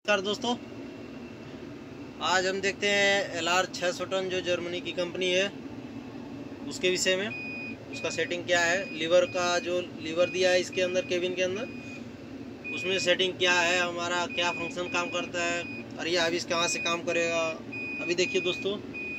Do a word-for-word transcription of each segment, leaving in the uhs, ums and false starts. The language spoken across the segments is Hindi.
नमस्कार दोस्तों, आज हम देखते हैं एल आर छः सौ टन जो जर्मनी की कंपनी है उसके विषय में। उसका सेटिंग क्या है, लीवर का जो लीवर दिया है इसके अंदर केबिन के अंदर, उसमें सेटिंग क्या है, हमारा क्या फंक्शन काम करता है और ये अभी कहाँ से काम करेगा। अभी देखिए दोस्तों,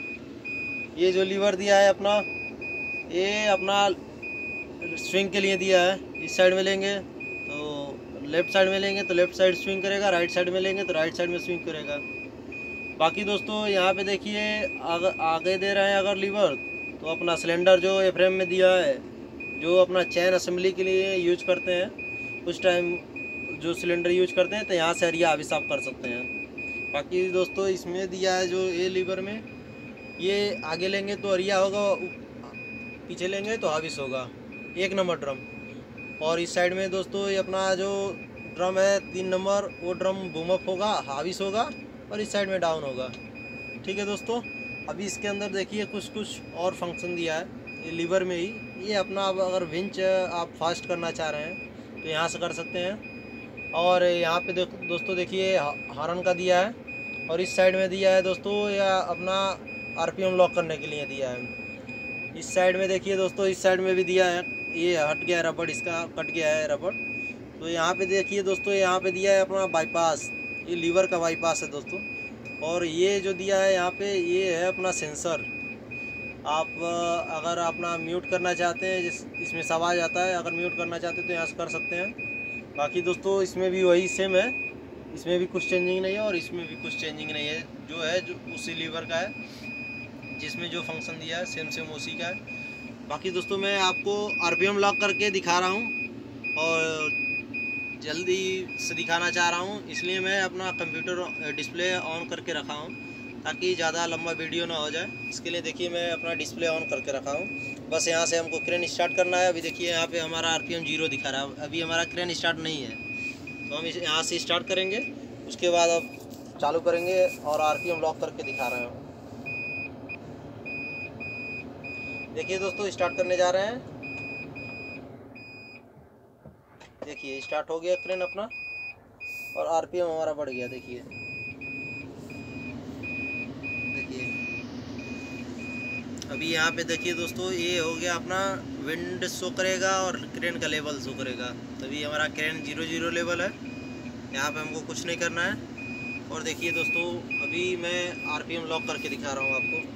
ये जो लीवर दिया है अपना, ये अपना स्विंग के लिए दिया है। इस साइड में लेंगे तो लेफ़्ट साइड में लेंगे तो लेफ़्ट साइड स्विंग करेगा, राइट साइड में लेंगे तो राइट साइड में स्विंग करेगा। बाकी दोस्तों यहाँ पे देखिए, अगर आगे दे रहे हैं अगर लीवर, तो अपना सिलेंडर जो ए फ्रेम में दिया है, जो अपना चैन असेंबली के लिए यूज करते हैं, उस टाइम जो सिलेंडर यूज करते हैं तो यहाँ से अरिया भी साफ कर सकते हैं। बाकी दोस्तों इसमें दिया है जो ये लीवर में, ये आगे लेंगे तो अरिया होगा, पीछे लेंगे तो हाविस होगा, एक नंबर ड्रम। और इस साइड में दोस्तों ये अपना जो ड्रम है तीन नंबर, वो ड्रम बूम अप होगा, हाविस होगा, और इस साइड में डाउन होगा। ठीक है दोस्तों, अभी इसके अंदर देखिए कुछ कुछ और फंक्शन दिया है ये लीवर में ही। ये अपना अब अगर विंच आप फास्ट करना चाह रहे हैं तो यहाँ से कर सकते हैं। और यहाँ पे देख दोस्तों देखिए हॉर्न का दिया है, और इस साइड में दिया है दोस्तों या अपना आरपीएम लॉक करने के लिए दिया है। इस साइड में देखिए दोस्तों, इस साइड में भी दिया है, ये हट गया है रबड़, इसका कट गया है रबड़। तो यहाँ पे देखिए दोस्तों, यहाँ पे दिया है अपना बाईपास, ये लीवर का बाईपास है दोस्तों। और ये जो दिया है यहाँ पे, ये है अपना सेंसर। आप अगर अपना म्यूट करना चाहते हैं, जिस इसमें सब आ जाता है, अगर म्यूट करना चाहते हैं तो यहाँ से कर सकते हैं। बाकी दोस्तों इसमें भी वही सेम है, इसमें भी कुछ चेंजिंग नहीं है और इसमें भी कुछ चेंजिंग नहीं है। जो है जो उसी लीवर का है, जिसमें जो फंक्शन दिया है सेम सेम उसी का है। बाकी दोस्तों मैं आपको आरपीएम लॉक करके दिखा रहा हूँ और जल्दी से दिखाना चाह रहा हूँ, इसलिए मैं अपना कंप्यूटर डिस्प्ले ऑन करके रखा हूँ ताकि ज़्यादा लंबा वीडियो ना हो जाए। इसके लिए देखिए मैं अपना डिस्प्ले ऑन करके रखा हूँ। बस यहाँ से हमको क्रेन स्टार्ट करना है। अभी देखिए यहाँ पे हमारा आरपीएम जीरो दिखा रहा है, अभी हमारा क्रेन स्टार्ट नहीं है, तो हम यहाँ से स्टार्ट करेंगे, उसके बाद अब चालू करेंगे और आरपीएम लॉक करके दिखा रहे हैं। देखिए दोस्तों स्टार्ट करने जा रहे हैं, देखिए स्टार्ट हो गया क्रेन अपना और आरपीएम हमारा बढ़ गया। देखिए देखिए अभी यहाँ पे देखिए दोस्तों, ये हो गया अपना विंड शो करेगा और क्रेन का लेवल शो करेगा। तभी हमारा क्रेन जीरो जीरो लेवल है, यहाँ पे हमको कुछ नहीं करना है। और देखिए दोस्तों अभी मैं आरपीएम लॉक करके दिखा रहा हूँ आपको।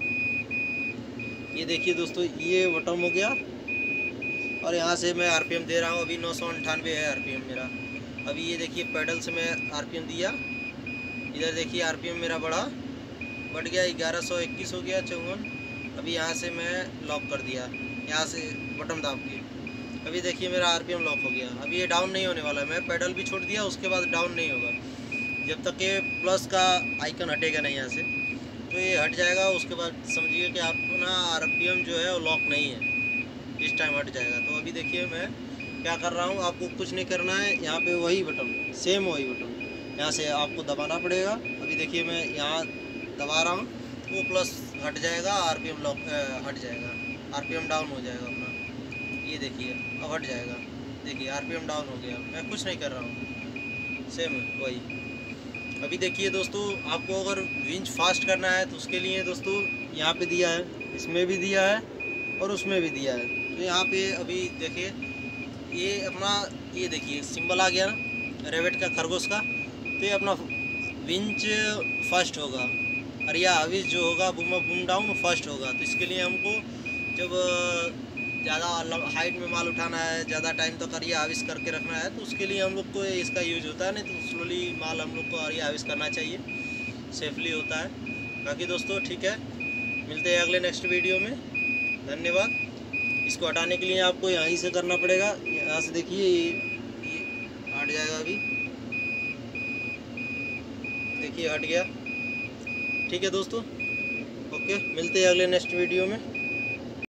ये देखिए दोस्तों, ये बटन हो गया और यहाँ से मैं आरपीएम दे रहा हूँ। अभी नौ सौ अंठानवे है आरपीएम मेरा। अभी ये देखिए पैडल से मैं आरपीएम दिया, इधर देखिए आरपीएम मेरा बढ़ा बढ़ गया, ग्यारह सौ इक्कीस हो गया चौवन। अभी यहाँ से मैं लॉक कर दिया, यहाँ से बटन दाब के। अभी देखिए मेरा आरपीएम लॉक हो गया। अभी ये डाउन नहीं होने वाला है, मैं पैडल भी छोड़ दिया, उसके बाद डाउन नहीं होगा जब तक ये प्लस का आइकन हटेगा नहीं यहाँ से। तो ये हट जाएगा, उसके बाद समझिए कि अपना आरपीएम जो है वो लॉक नहीं है, इस टाइम हट जाएगा। तो अभी देखिए मैं क्या कर रहा हूँ, आपको कुछ नहीं करना है, यहाँ पे वही बटन, सेम वही बटन, यहाँ से आपको दबाना पड़ेगा। अभी देखिए मैं यहाँ दबा रहा हूँ, वो प्लस हट जाएगा, आरपीएम लॉक हट जाएगा, आरपीएम डाउन हो जाएगा अपना। ये देखिए अब हट जाएगा, देखिए आरपीएम डाउन हो गया, मैं कुछ नहीं कर रहा हूँ, सेम वही। अभी देखिए दोस्तों, आपको अगर विंच फास्ट करना है तो उसके लिए दोस्तों यहाँ पे दिया है, इसमें भी दिया है और उसमें भी दिया है। तो यहाँ पे अभी देखिए ये अपना, ये देखिए सिंबल आ गया ना रेवेट का, खरगोश का। तो ये अपना विंच फर्स्ट होगा और यह हाविस जो होगा boom up boom down first होगा। तो इसके लिए हमको जब ज़्यादा हाइट में माल उठाना है, ज़्यादा टाइम तक अरिया हाविस करके रखना है, तो उसके लिए हम लोग को इसका यूज होता है। नहीं तो स्लोली माल हम लोग को अरिया हाविस करना चाहिए, सेफली होता है। बाकी दोस्तों ठीक है, मिलते हैं अगले नेक्स्ट वीडियो में, धन्यवाद। इसको हटाने के लिए आपको यहीं से करना पड़ेगा, यहाँ से देखिए ये ये हट जाएगा। अभी देखिए हट गया। ठीक है दोस्तों, ओके, मिलते हैं अगले नेक्स्ट वीडियो में।